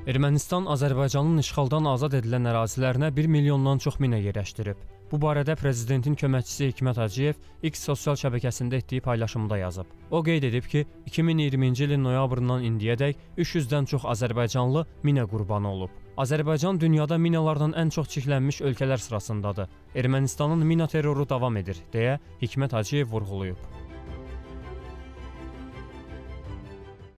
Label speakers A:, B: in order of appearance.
A: Ermənistan Azərbaycanın işğaldan azad edilən ərazilərinə 1 milyondan çox minə yerləşdirib. Bu barədə prezidentin köməkçisi Hikmət Hacıyev X sosial şəbəkəsində etdiyi paylaşımda yazıb. O qeyd edib ki, 2020-ci ilin noyabrından indiyədək 300-dən çox azərbaycanlı minə qurbanı olub. Azərbaycan dünyada minalardan ən çox çirklənmiş ölkələr sırasındadır. Ermənistanın mina terroru davam edir, deyə Hikmət Hacıyev vurğulayıb.